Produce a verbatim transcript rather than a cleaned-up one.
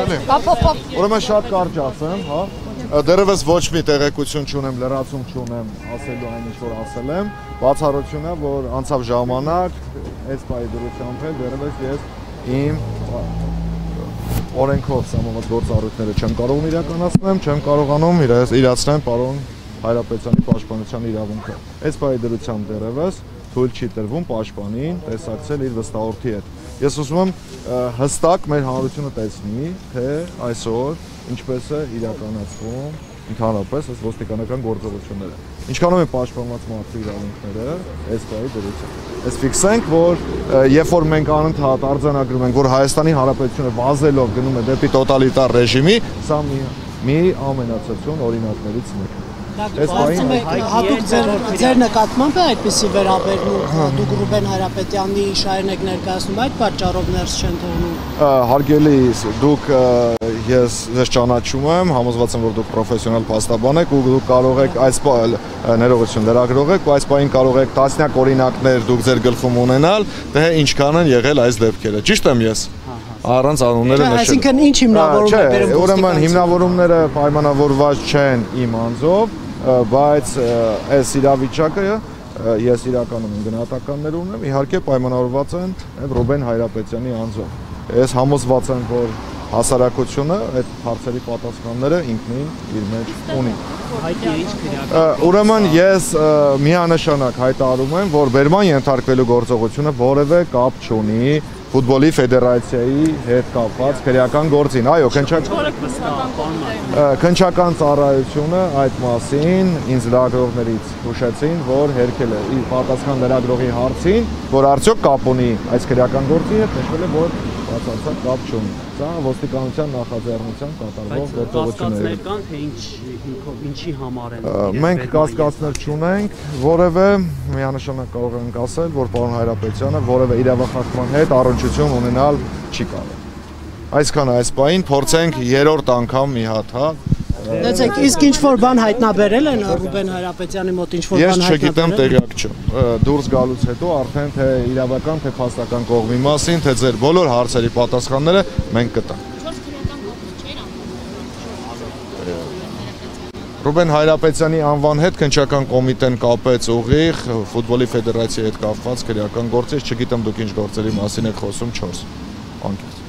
Ուրեմն շատ կարճ ասեմ, հա։ Դեռևս ոչ մի տեղեկություն չունեմ, լրացում չունեմ ասելու այն ինչ որ ասել եմ։ Բացառությունը, որ անցավ ժամանակ, այս պահի դրությամբ էլ դեռևս ես իմ օրենքով սահմանված գործառույթները չեմ կարող իրականացնեմ, չեմ կարողանում իրացնեմ պարոն Հայրապետյանի պաշտպանության իրավունքը։ Այս պահի դրությամբ դեռևս թույլ չի տրվում պաշտպանին տեսակցել իր վստահորդի հետ։ Ես ուզում եմ հստակ մեր հանրությունը տեսնի, թե այսօր ինչպես է իրականացվում ընդհանրապես այս ոստիկանական գործողությունները։ Ինչքանով են պաշտպանված մարդու իրավունքները այս պահի դրությամբ։ Այս ֆիքսենք, որ երբ որ մենք անընդհատ արձանագրում ենք, որ Հայաստանի Հանրապետությունը վազելով գնում է դեպի տոտալիտար ռեժիմի, սա մի մի ամենացածուն օրինակներից մեկն է։ Հատուկ ձեր նկատմամբ է այդպիսի վերաբերմունք, դուք Ռուբեն Հայրապետյանի շահերն եք ներկայացնում, այդ պատճառով ներս չեն թողնում։ Հարգելի, դուք ես ձեզ ճանաչում եմ, համոզված եմ, որ դուք պրոֆեսիոնալ փաստաբան եք ու դուք կարող եք այս ներողություն լրագրող եք ու այս պահին կարող եք տասնյակ օրինակներ դուք ձեր գլխում ունենալ, թե ինչքան են եղել այս դեպքերը։ Ճիշտ եմ ես։ Առանց անունները նշել։ Այսինքն ինչ հիմնավորում է բերում ոստիկանությունը։ Ուրեմն հիմնավորումները պայմանավորված չեն իմ անձով, բայց այս իրավիճակը ես իրականում եմ գնահատականներ ունեմ, իհարկե պայմանավորված են Ռուբեն Հայրապետյանի անձով։ Ես համոզված եմ, որ հասարակությունը այդ հարցերի պատասխանները ինքնին իր մեջ ունի։ Ուրեմն ես միանշանակ հայտարարում եմ, որ բերման ենթարկվելու գործողությունը որևէ կապ չունի ֆուտբոլի ֆեդերացիայի հետ կապված քրեական գործին։ Այո, քննչական ծառայությունը այդ մասին ինձ լրագրողներից հուշեցին, որ հերքել է իր պատասխան լրագրողի հարցին, որ արդյոք կապ ունի այս քրեական գործի հետ, նշվել է, որ բացարձակ կապ չունի։ Սա ոստիկանության նախաձեռնությամբ կատարվող գործողություններ են։ Կան թե ինչի համար են։ Մենք կասկածներ չունենք, որևէ միանշանակ կարող ենք ասել, որ պարոն Հայրապետյանը որևէ իրավախախտման հետ առնչություն ունենալ չի կարող։ Այսքան այս պահին փորձենք երրորդ անգամ մի հատ, հա։ Դեցեք, իսկ ինչ-որ բան հայտնաբերել են Ռուբեն Հայրապետյանի մոտ ինչ-որ բան հայտնաբերել։ Ես չգիտեմ, տեղյակ չեմ։ Դուրս գալուց հետո արդեն թե իրավական, թե փաստական կողմի մասին, թե ձեր բոլոր հարցերի պատասխանները մենք կտանք։ Ռուբեն Հայրապետյանի անվան հետ քննչական կոմիտեն կապեց ուղիղ ֆուտբոլի ֆեդերացիայի հետ կապված քրեական գործ, ես չգիտեմ դուք ինչ գործերի մասին եք խոսում, չորս անկեղծ։